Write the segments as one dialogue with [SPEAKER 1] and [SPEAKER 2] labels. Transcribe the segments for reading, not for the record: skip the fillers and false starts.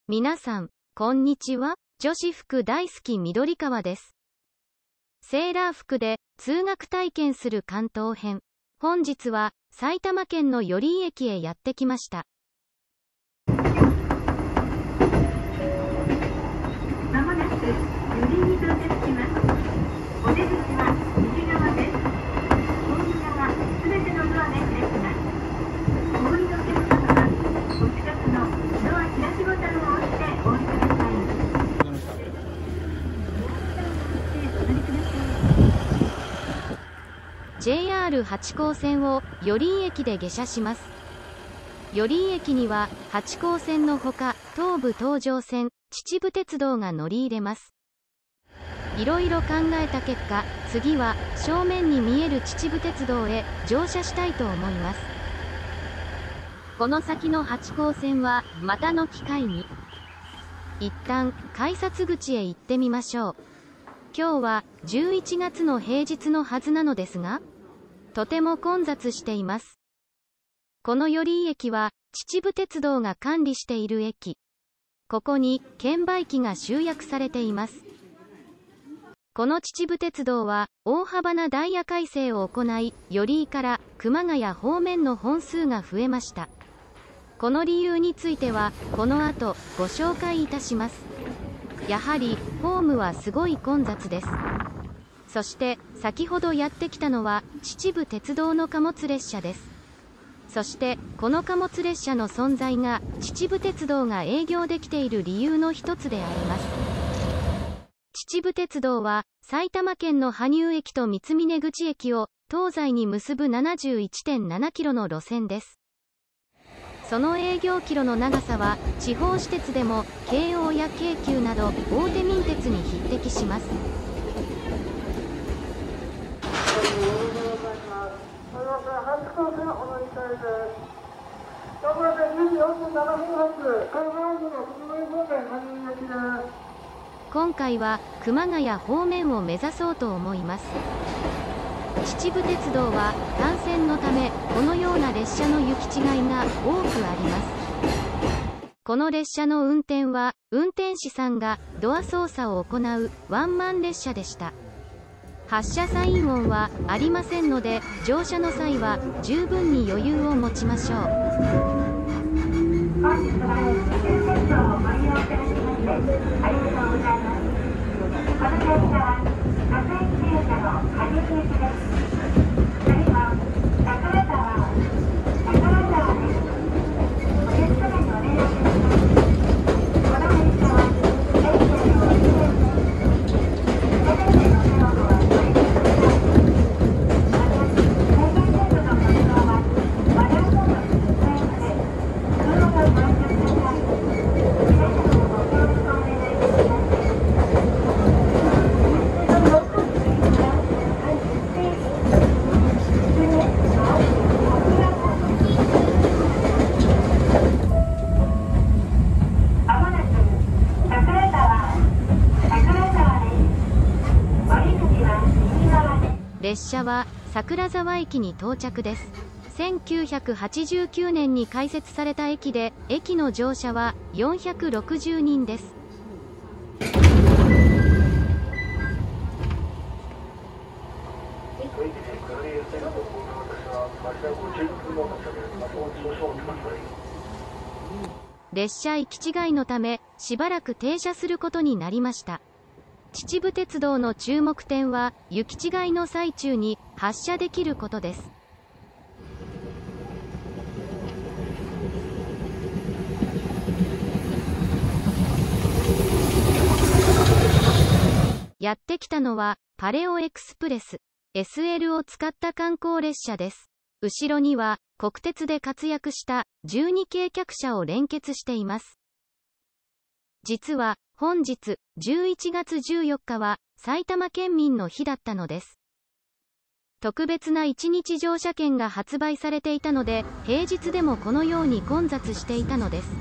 [SPEAKER 1] 皆さん、こんにちは。女子服大好き緑川です。セーラー服で通学体験する関東編。本日は埼玉県の寄居駅へやってきました。
[SPEAKER 2] まもなく寄居に到着します。お出口は右側です。右側すべてのドアで開きます。お降りのお客様はお近くのドア開きボタンを押してお降りください。
[SPEAKER 1] JR 八高線を寄居駅で下車します。寄居駅には八高線のほか東武東上線、秩父鉄道が乗り入れます。いろいろ考えた結果、次は正面に見える秩父鉄道へ乗車したいと思います。この先の八高線はまたの機会に。一旦改札口へ行ってみましょう。今日は11月の平日のはずなのですが、とても混雑しています。この寄居駅は秩父鉄道が管理している駅。ここに券売機が集約されています。この秩父鉄道は大幅なダイヤ改正を行い、寄居から熊谷方面の本数が増えました。この理由についてはこの後ご紹介いたします。やはりホームはすごい混雑です。そして先ほどやってきたのは秩父鉄道の貨物列車です。そしてこの貨物列車の存在が秩父鉄道が営業できている理由の一つであります。秩父鉄道は埼玉県の羽生駅と三峰口駅を東西に結ぶ 71.7 キロの路線です。その営業キロの長さは地方私鉄でも京王や京急など大手民鉄に匹敵します。今回は熊谷方面を目指そうと思います。秩父鉄道は単線のためこのような列車の行き違いが多くあります。この列車の運転は運転士さんがドア操作を行うワンマン列車でした。発車サイン音はありませんので、乗車の際は十分に余裕を持ちましょう。
[SPEAKER 2] 本日は秩父鉄道をご利用いただきましてありがとうございます。この列車は各駅停車の羽生駅です。次は桜沢です。お客様にお願いします。この列車は電車の運転です。すべての車両はご利用ください。また、制限速度の活動は我々の説明ので通路をご覧ください。皆様のご協力をお願いいたします。
[SPEAKER 1] 列車は桜沢駅に到着です。1989年に開設された駅で、駅の乗車は460人です。列車行き違いのため、しばらく停車することになりました。秩父鉄道の注目点は、行き違いの最中に発車できることです。やってきたのは、パレオエクスプレス、SL を使った観光列車です。後ろには、国鉄で活躍した12系客車を連結しています。実は、本日11月14日は埼玉県民の日だったのです。特別な1日乗車券が発売されていたので、平日でもこのように混雑していたのです。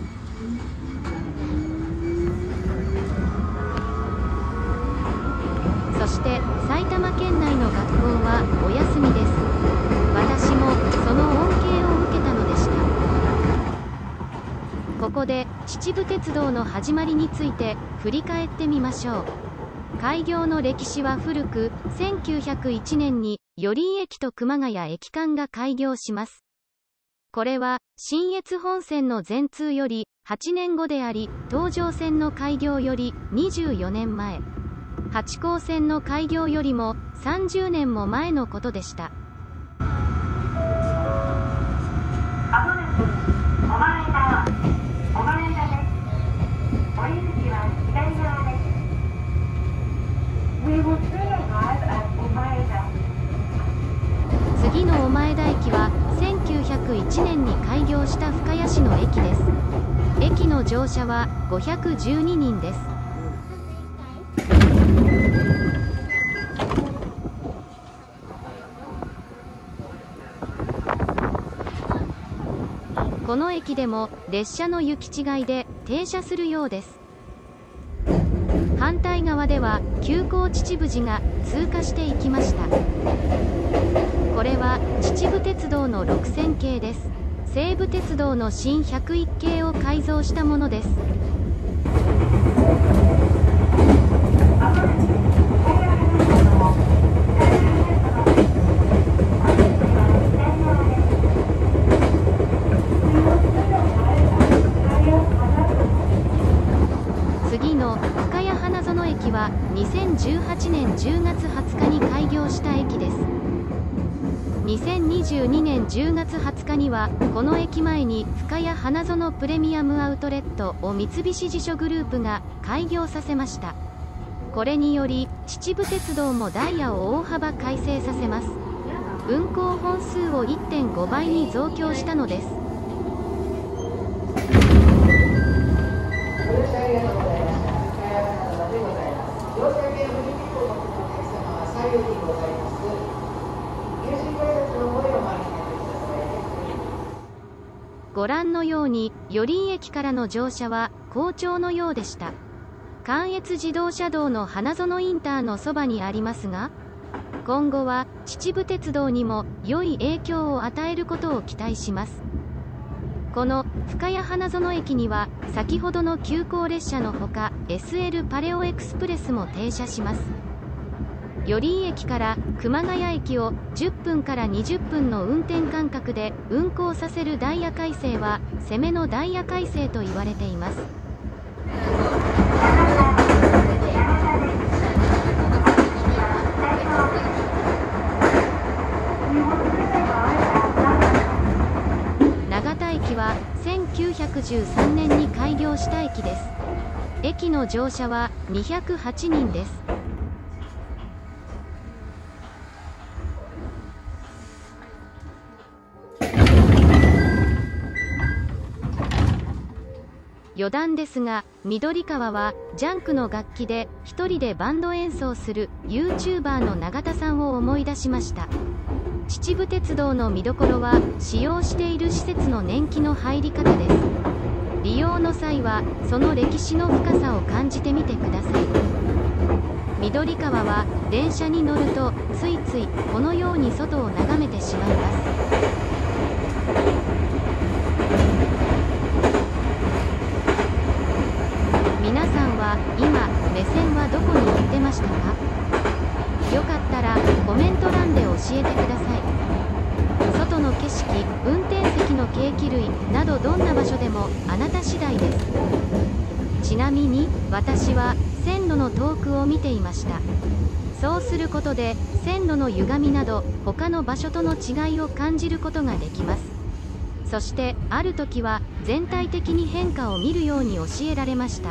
[SPEAKER 1] そして埼玉県内の学校はお休みです。私もその恩恵を受けたのでした。ここで秩父鉄道の始まりについて振り返ってみましょう。開業の歴史は古く、1901年に寄居駅と熊谷駅間が開業します。これは信越本線の全通より8年後であり、東上線の開業より24年前、八高線の開業よりも30年も前のことでした。次の御前田駅は1901年に開業した深谷市の駅です。駅の乗車は512人です。この駅でも列車の行き違いで停車するようです。反対側では急行秩父寺が通過していきました。これは秩父鉄道の6000系です。西武鉄道の新101系を改造したものです。次の深谷花園駅は2018年10月20日に開業した駅です。2022年10月20日にはこの駅前に深谷花園プレミアムアウトレットを三菱地所グループが開業させました。これにより秩父鉄道もダイヤを大幅改正させます。運行本数を 1.5 倍に増強したのです。ご覧のように寄居駅からの乗車は好調のようでした。関越自動車道の花園インターのそばにありますが、今後は秩父鉄道にも良い影響を与えることを期待します。この深谷花園駅には先ほどの急行列車のほか SL パレオエクスプレスも停車します。寄居駅から熊谷駅を10分から20分の運転間隔で運行させるダイヤ改正は攻めのダイヤ改正と言われています。長田駅は1913年に開業した駅です。駅の乗車は208人です。余談ですが、緑川はジャンクの楽器で一人でバンド演奏する YouTuber の永田さんを思い出しました。秩父鉄道の見どころは使用している施設の年季の入り方です。利用の際はその歴史の深さを感じてみてください。緑川は電車に乗るとついついこのように外を眺めてしまいます。皆さんは今目線はどこに行ってましたか？よかったらコメント欄で教えてください。外の景色、運転席のケーキ類などどんな場所でもあなた次第です。ちなみに私は線路の遠くを見ていました。そうすることで線路の歪みなど他の場所との違いを感じることができます。そしてある時は全体的に変化を見るように教えられました。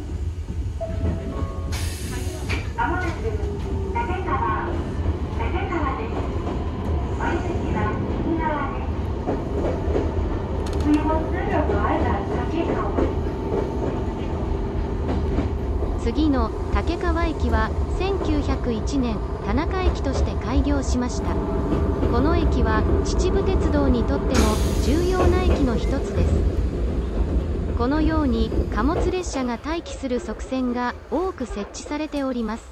[SPEAKER 1] 次の竹川駅は1901年田中駅として開業しました。この駅は秩父鉄道にとっても重要な駅の一つです。このように貨物列車が待機する側線が多く設置されております。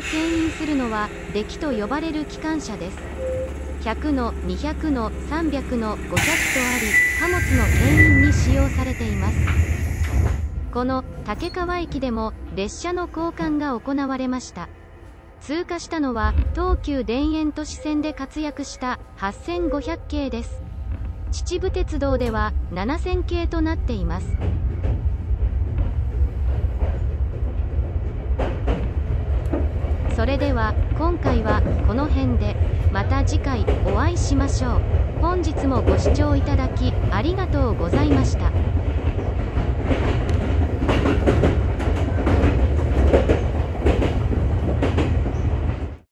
[SPEAKER 1] 牽引するのはデキと呼ばれる機関車です。100の200の300の500とあり、貨物の牽引に使用されています。この竹川駅でも列車の交換が行われました。通過したのは東急田園都市線で活躍した8500系です。秩父鉄道では7000系となっています。それでは今回はこの辺で、また次回お会いしましょう。本日もご視聴いただきありがとうございました。